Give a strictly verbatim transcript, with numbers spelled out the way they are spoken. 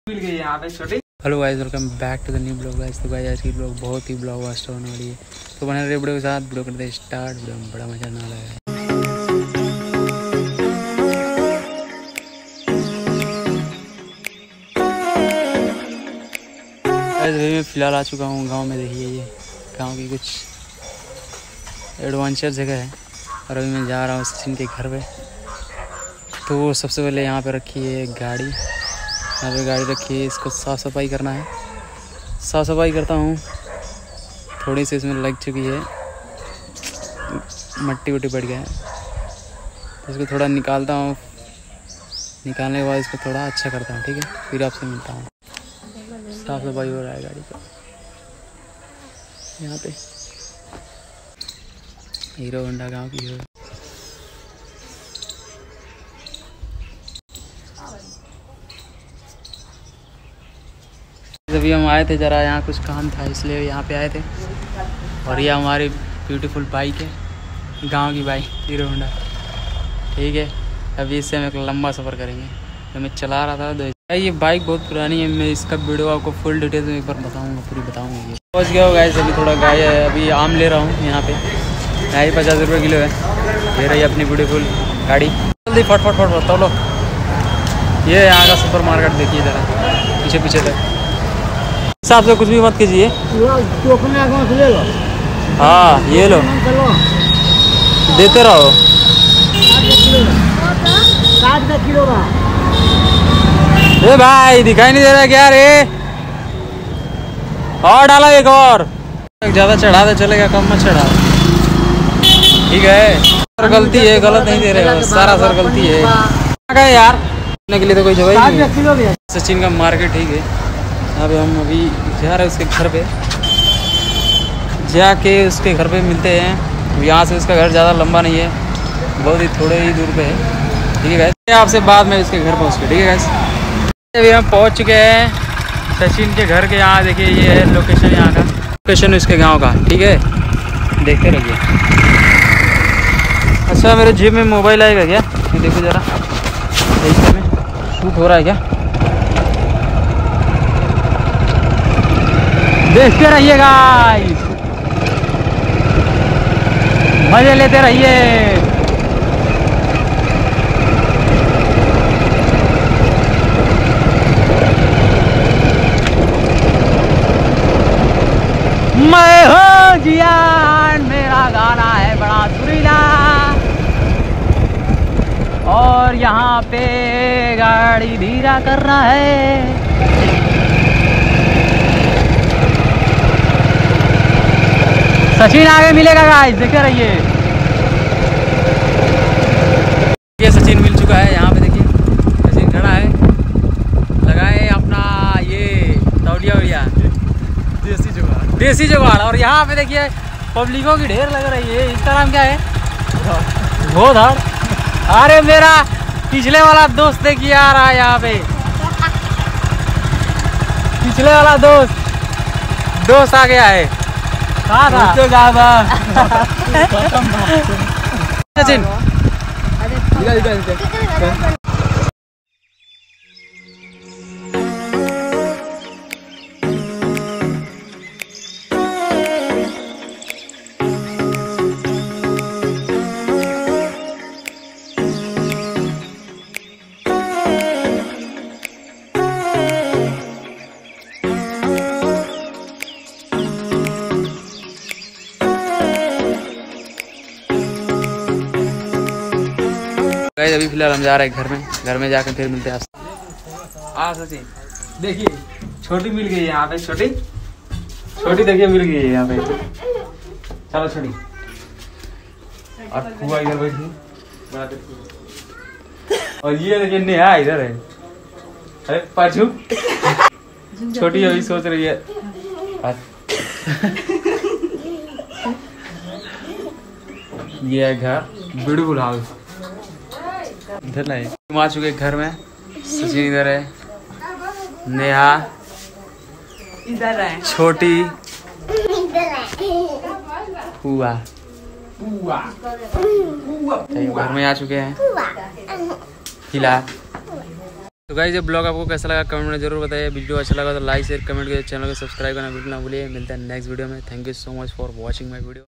मिल गई यहाँ पे छोटी। Hello guys, welcome back to the new blog guys. तो गाइस आज की ब्लॉग बहुत ही ब्लॉग वास्टर होने वाली है, तो बने रहे वीडियो के साथ। वीडियो करते हैं स्टार्ट। वीडियो में बड़ा मजा आने वाला है। गाइस अभी मैं फिलहाल आ चुका हूँ गांव में। देखिए ये गांव की कुछ एडवेंचर जगह है और अभी मैं जा रहा हूँ सचिन के घर पे। तो सबसे पहले यहाँ पे रखी है गाड़ी, यहाँ पे गाड़ी रखी है, इसको साफ़ सफाई करना है। साफ़ सफाई करता हूँ, थोड़ी सी इसमें लग चुकी है, मट्टी वट्टी बढ़ गया है, तो इसको थोड़ा निकालता हूँ। निकालने के बाद इसको थोड़ा अच्छा करता हूँ, ठीक है, फिर आपसे मिलता हूँ। साफ़ सफाई हो रहा है गाड़ी का यहाँ पे। हीरो होंडा गाँव की है। अभी हम आए थे ज़रा, यहाँ कुछ काम था इसलिए यहाँ पे आए थे। और ये हमारी ब्यूटीफुल बाइक है, गांव की बाइक हीरो होंडा, ठीक है। अभी इससे हम एक लंबा सफ़र करेंगे। तो मैं चला रहा था तो ये बाइक बहुत पुरानी है। मैं इसका वीडियो आपको फुल डिटेल्स में एक बार बताऊँगा, पूरी बताऊँगा। ये पहुँच गया हो गाइस, अभी थोड़ा गाय है, अभी आम ले रहा हूँ यहाँ पे। ढाई पचास रुपये किलो है। ये रही अपनी ब्यूटीफुल गाड़ी। जल्दी फट फट फट बताओ लो। ये यहाँ का सुपर मार्केट देखिए ज़रा, पीछे पीछे तक हिसाब से कुछ भी मत कीजिए। हाँ ये लो, देते रहो। ए भाई दिखाई नहीं दे रहा क्या रे? और डाला एक और। ज़्यादा चढ़ा दे चलेगा, कम मत चढ़ा, ठीक है। सर गलती है, गलत नहीं दे रहे हो, सारा सर गलती है। क्या यार के लिए तो कोई जगह ही नहीं है। सचिन का मार्केट, ठीक है। अब हम अभी जा रहे हैं उसके घर पे, जाके उसके घर पे मिलते हैं। यहाँ से उसका घर ज़्यादा लंबा नहीं है, बहुत ही थोड़े ही दूर पे है, ठीक है गाइस। आपसे बाद में उसके घर पहुँच के, ठीक है गाइस। अभी हम पहुँच चुके हैं सचिन के घर के। यहाँ देखिए ये है लोकेशन, यहाँ का लोकेशन उसके गाँव का, ठीक है, देखते रहिए। अच्छा मेरे जेब में मोबाइल आएगा क्या? देखो ज़रा, इसमें शूट हो रहा है क्या? देखते रहिए गाइस, मजे लेते रहिए। मैं हो जियान, मेरा गाना है बड़ा सुरीला। और यहाँ पे गाड़ी धीरा करना है। सचिन आगे मिलेगा गाइस, देखते रहिए। ये सचिन मिल चुका है, यहाँ पे देखिए सचिन खड़ा है, लगाए अपना ये तौलिया वलिया, देसी जुगाड़, देसी जुगाड़। और यहाँ पे देखिए पब्लिकों की ढेर लग रही है। इसका नाम क्या है? गोधाड़। अरे मेरा पिछले वाला दोस्त देखिए आ रहा है यहाँ पे, पिछले वाला दोस्त दोस्त आ गया है। सचिन गाइस अभी फिलहाल हम जा रहे हैं घर में। घर में जाकर फिर मिलते हैं आपसे। हाँ सचिन देखिए, छोटी मिल गई है यहाँ पे। छोटी छोटी देखिए मिल गई है यहाँ पे। चलो छोटी, और फुआ इधर बैठी, और ये देखिए नेहा इधर है। अरे पाछू छोटी अभी सोच रही है। ये है घर, ब्यूटीफुल हाउस। इधर नहीं, तुम आ चुके घर में। सचिन इधर है, नेहा इधर है, छोटी हुआ घर में आ चुके हैं फिलहाल। तो गाइस ये ब्लॉग आपको कैसा लगा कमेंट में जरूर बताइए। वीडियो अच्छा लगा तो लाइक शेयर कमेंट करिए, चैनल को सब्सक्राइब करना बिल्कुल ना भूलिए। मिलता है नेक्स्ट वीडियो में। Thank you so much for watching my video.